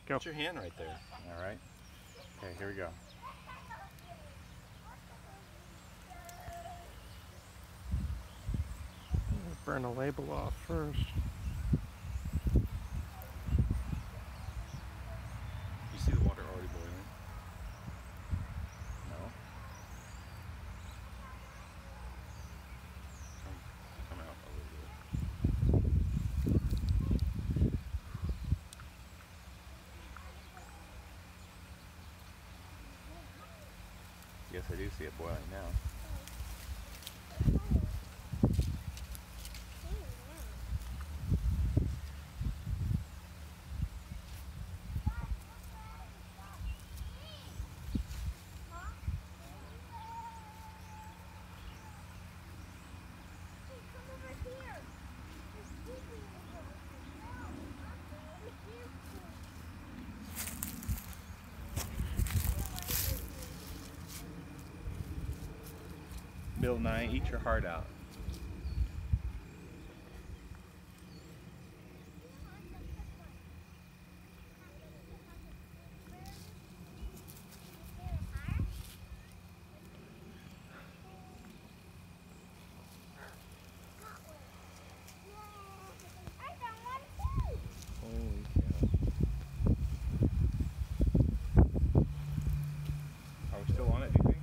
Go. Put your hand right there. All right. Okay, here we go. Burn a label off first. You see the water already boiling? No. Come out a little bit. Yes, I do see it boiling now. Bill Nye, eat your heart out. Holy cow. Are we still on it, do you think?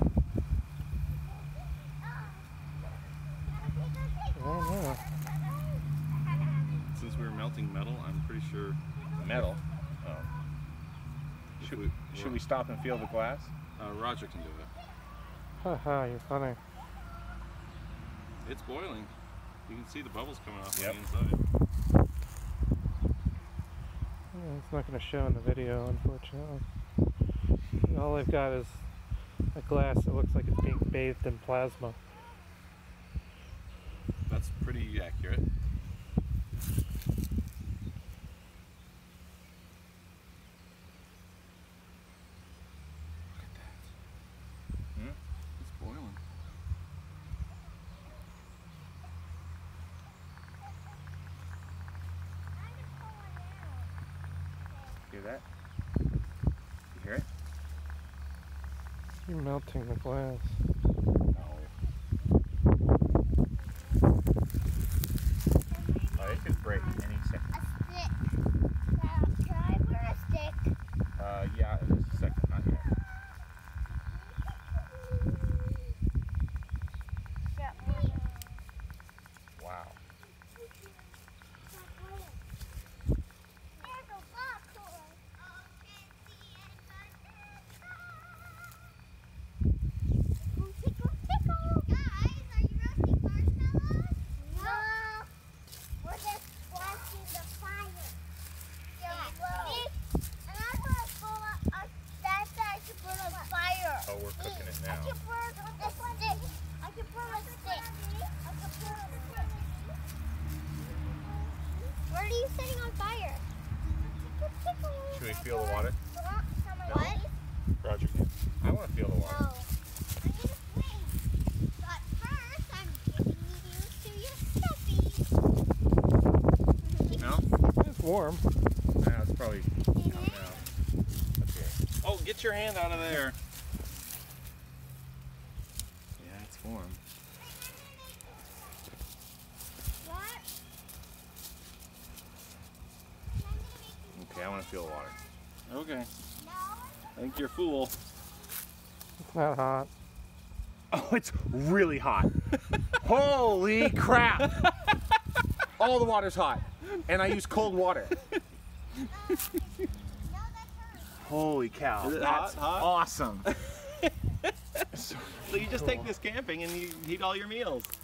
I don't know. Since we were melting metal, I'm pretty sure. Metal. Oh. if Should we stop and feel the glass? Roger can do it. Haha, you're funny. It's boiling. You can see the bubbles coming off Yep. the inside. Yeah, it's not going to show in the video, unfortunately. All I've got is a glass that looks like it's being bathed in plasma. That's pretty accurate. Look at that. Hmm? It's boiling. Hear that? You hear it? You're melting the glass. Oh, it could break any second. Yeah, in just a second, not yet. Wow. Oh, we're cooking it now. What are you setting on fire? Should we feel the water? What? Roger. I want to feel the water. No. I'm gonna swing. But first, I'm giving you to your stuffies. No? It's warm. Nah, it's probably coming out. Okay. Oh, get your hand out of there. Yeah, it's warm. What? Okay, I want to feel the water. Okay. No. I think you're a fool. It's not hot. Oh, it's really hot. Holy crap! All the water's hot. And I use cold water. Holy cow. Is it That's hot? awesome. So you just take this camping and you eat all your meals.